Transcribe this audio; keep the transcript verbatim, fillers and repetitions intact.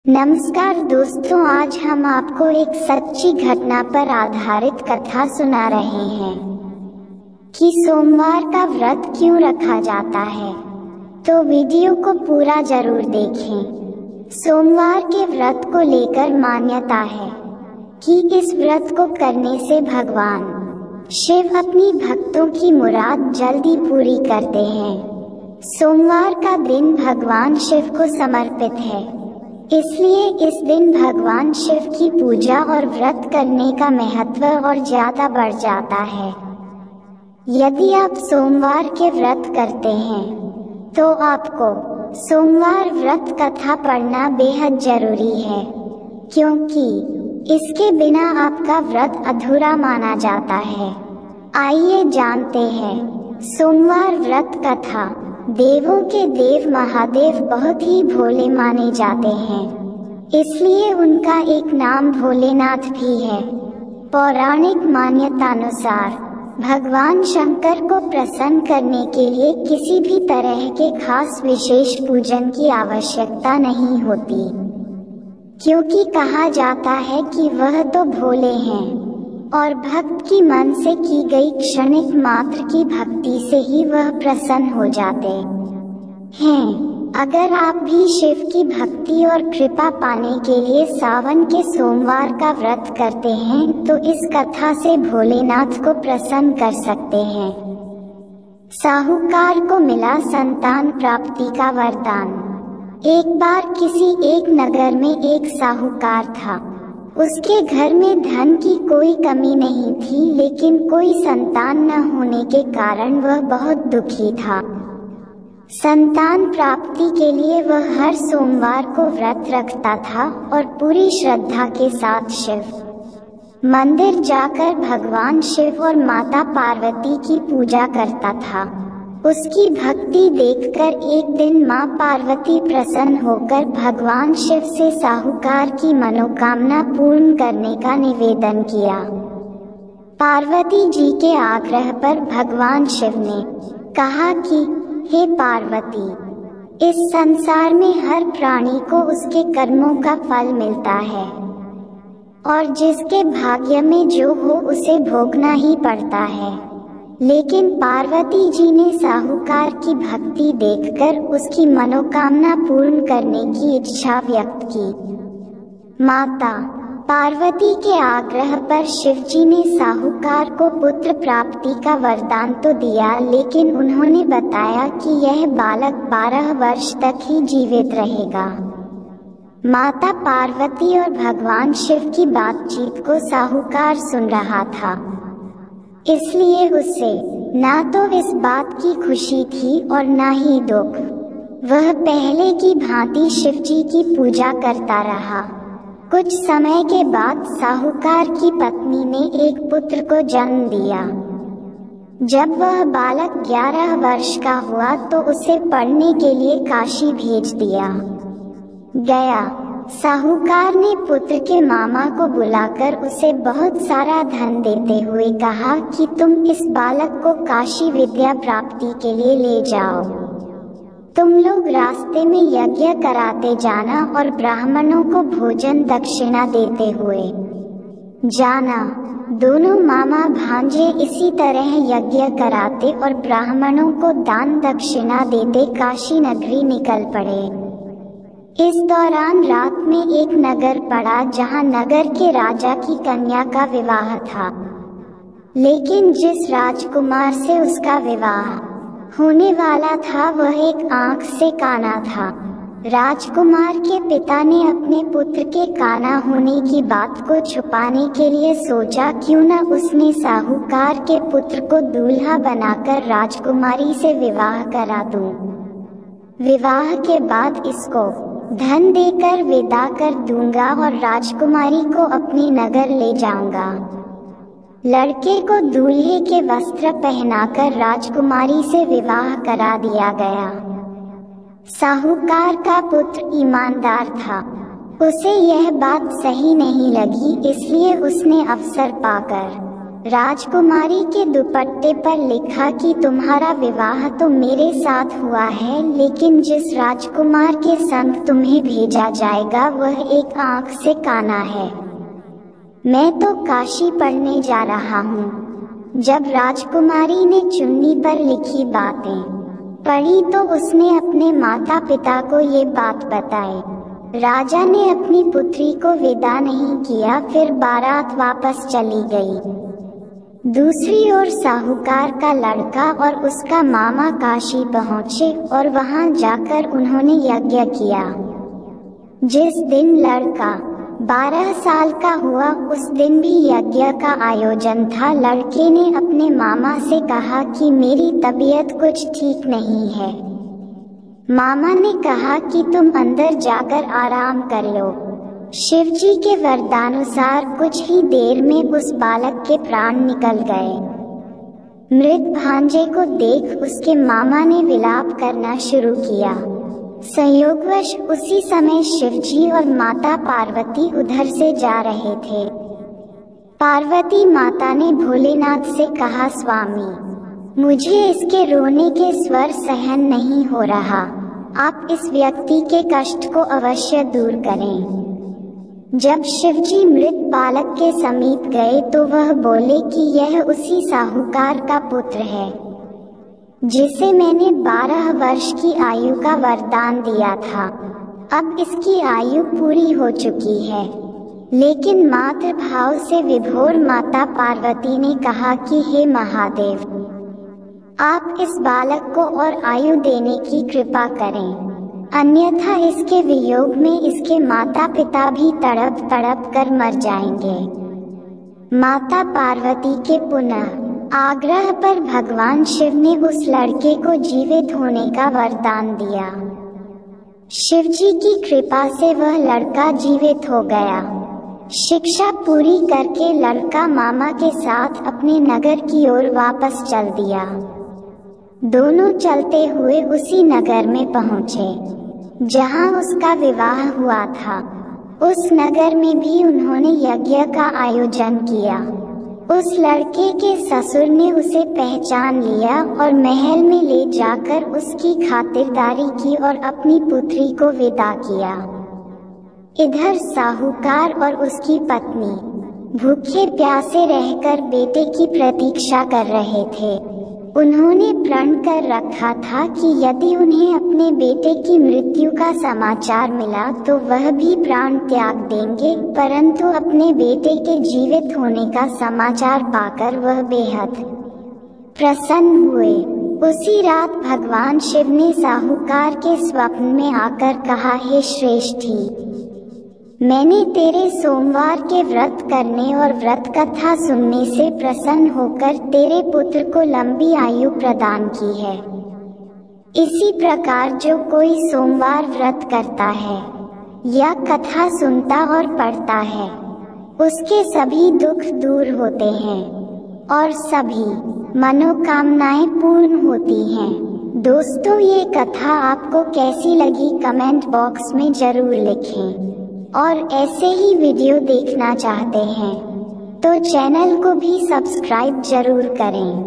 नमस्कार दोस्तों, आज हम आपको एक सच्ची घटना पर आधारित कथा सुना रहे हैं कि सोमवार का व्रत क्यों रखा जाता है। तो वीडियो को पूरा जरूर देखें। सोमवार के व्रत को लेकर मान्यता है कि इस व्रत को करने से भगवान शिव अपनी भक्तों की मुराद जल्दी पूरी करते हैं। सोमवार का दिन भगवान शिव को समर्पित है, इसलिए इस दिन भगवान शिव की पूजा और व्रत करने का महत्व और ज्यादा बढ़ जाता है। यदि आप सोमवार के व्रत करते हैं तो आपको सोमवार व्रत कथा पढ़ना बेहद जरूरी है, क्योंकि इसके बिना आपका व्रत अधूरा माना जाता है। आइए जानते हैं सोमवार व्रत कथा। देवों के देव महादेव बहुत ही भोले माने जाते हैं, इसलिए उनका एक नाम भोलेनाथ भी है। पौराणिक मान्यतानुसार भगवान शंकर को प्रसन्न करने के लिए किसी भी तरह के खास विशेष पूजन की आवश्यकता नहीं होती, क्योंकि कहा जाता है कि वह तो भोले हैं और भक्त की मन से की गई क्षणिक मात्र की भक्ति से ही वह प्रसन्न हो जाते हैं। अगर आप भी शिव की भक्ति और कृपा पाने के लिए सावन के सोमवार का व्रत करते हैं तो इस कथा से भोलेनाथ को प्रसन्न कर सकते हैं। साहूकार को मिला संतान प्राप्ति का वरदान। एक बार किसी एक नगर में एक साहूकार था। उसके घर में धन की कोई कमी नहीं थी, लेकिन कोई संतान न होने के कारण वह बहुत दुखी था। संतान प्राप्ति के लिए वह हर सोमवार को व्रत रखता था और पूरी श्रद्धा के साथ शिव मंदिर जाकर भगवान शिव और माता पार्वती की पूजा करता था। उसकी भक्ति देखकर एक दिन मां पार्वती प्रसन्न होकर भगवान शिव से साहूकार की मनोकामना पूर्ण करने का निवेदन किया। पार्वती जी के आग्रह पर भगवान शिव ने कहा कि हे पार्वती, इस संसार में हर प्राणी को उसके कर्मों का फल मिलता है और जिसके भाग्य में जो हो उसे भोगना ही पड़ता है। लेकिन पार्वती जी ने साहूकार की भक्ति देखकर उसकी मनोकामना पूर्ण करने की इच्छा व्यक्त की। माता पार्वती के आग्रह पर शिवजी ने साहूकार को पुत्र प्राप्ति का वरदान तो दिया, लेकिन उन्होंने बताया कि यह बालक बारह वर्ष तक ही जीवित रहेगा। माता पार्वती और भगवान शिव की बातचीत को साहूकार सुन रहा था, इसलिए उसे ना तो इस बात की खुशी थी और ना ही दुख। वह पहले की भांति शिवजी की पूजा करता रहा। कुछ समय के बाद साहूकार की पत्नी ने एक पुत्र को जन्म दिया। जब वह बालक ग्यारह वर्ष का हुआ तो उसे पढ़ने के लिए काशी भेज दिया गया। साहूकार ने पुत्र के मामा को बुलाकर उसे बहुत सारा धन देते हुए कहा कि तुम इस बालक को काशी विद्या प्राप्ति के लिए ले जाओ। तुम लोग रास्ते में यज्ञ कराते जाना और ब्राह्मणों को भोजन दक्षिणा देते हुए जाना। दोनों मामा भांजे इसी तरह यज्ञ कराते और ब्राह्मणों को दान दक्षिणा देते काशी नगरी निकल पड़े। इस दौरान रात में एक नगर पड़ा जहां नगर के राजा की कन्या का विवाह था, लेकिन जिस राजकुमार से उसका विवाह होने वाला था वह एक आंख से काना था। राजकुमार के पिता ने अपने पुत्र के काना होने की बात को छुपाने के लिए सोचा क्यों न उसने साहूकार के पुत्र को दूल्हा बनाकर राजकुमारी से विवाह करा दूं। विवाह के बाद इसको धन देकर विदा कर दूंगा और राजकुमारी को अपने नगर ले जाऊंगा। लड़के को दूल्हे के वस्त्र पहनाकर राजकुमारी से विवाह करा दिया गया। साहूकार का पुत्र ईमानदार था। उसे यह बात सही नहीं लगी, इसलिए उसने अवसर पाकर राजकुमारी के दुपट्टे पर लिखा कि तुम्हारा विवाह तो मेरे साथ हुआ है, लेकिन जिस राजकुमार के संग तुम्हें भेजा जाएगा वह एक आंख से काना है। मैं तो काशी पढ़ने जा रहा हूँ। जब राजकुमारी ने चुन्नी पर लिखी बातें पढ़ी तो उसने अपने माता पिता को ये बात बताई। राजा ने अपनी पुत्री को विदा नहीं किया, फिर बारात वापस चली गई। दूसरी ओर साहूकार का लड़का और उसका मामा काशी पहुँचे और वहां जाकर उन्होंने यज्ञ किया। जिस दिन लड़का बारह साल का हुआ उस दिन भी यज्ञ का आयोजन था। लड़के ने अपने मामा से कहा कि मेरी तबीयत कुछ ठीक नहीं है। मामा ने कहा कि तुम अंदर जाकर आराम कर लो। शिवजी के वरदानुसार कुछ ही देर में उस बालक के प्राण निकल गए। मृत भांजे को देख उसके मामा ने विलाप करना शुरू किया। संयोगवश उसी समय शिवजी और माता पार्वती उधर से जा रहे थे। पार्वती माता ने भोलेनाथ से कहा, स्वामी, मुझे इसके रोने के स्वर सहन नहीं हो रहा। आप इस व्यक्ति के कष्ट को अवश्य दूर करें। जब शिवजी मृत बालक के समीप गए तो वह बोले कि यह उसी साहूकार का पुत्र है जिसे मैंने बारह वर्ष की आयु का वरदान दिया था। अब इसकी आयु पूरी हो चुकी है। लेकिन मातृ भाव से विभोर माता पार्वती ने कहा कि हे महादेव, आप इस बालक को और आयु देने की कृपा करें, अन्यथा इसके वियोग में इसके माता पिता भी तड़प तड़प कर मर जाएंगे। माता पार्वती के पुनः आग्रह पर भगवान शिव ने उस लड़के को जीवित होने का वरदान दिया। शिवजी की कृपा से वह लड़का जीवित हो गया। शिक्षा पूरी करके लड़का मामा के साथ अपने नगर की ओर वापस चल दिया। दोनों चलते हुए उसी नगर में पहुँचे जहाँ उसका विवाह हुआ था। उस नगर में भी उन्होंने यज्ञ का आयोजन किया। उस लड़के के ससुर ने उसे पहचान लिया और महल में ले जाकर उसकी खातिरदारी की और अपनी पुत्री को विदा किया। इधर साहूकार और उसकी पत्नी भूखे प्यासे रहकर बेटे की प्रतीक्षा कर रहे थे। उन्होंने प्रण कर रखा था कि यदि उन्हें अपने बेटे की मृत्यु का समाचार मिला तो वह भी प्राण त्याग देंगे, परंतु अपने बेटे के जीवित होने का समाचार पाकर वह बेहद प्रसन्न हुए। उसी रात भगवान शिव ने साहूकार के स्वप्न में आकर कहा, हे श्रेष्ठी, मैंने तेरे सोमवार के व्रत करने और व्रत कथा सुनने से प्रसन्न होकर तेरे पुत्र को लंबी आयु प्रदान की है। इसी प्रकार जो कोई सोमवार व्रत करता है या कथा सुनता और पढ़ता है उसके सभी दुख दूर होते हैं और सभी मनोकामनाएं पूर्ण होती हैं। दोस्तों, ये कथा आपको कैसी लगी कमेंट बॉक्स में जरूर लिखें। और ऐसे ही वीडियो देखना चाहते हैं तो चैनल को भी सब्सक्राइब जरूर करें।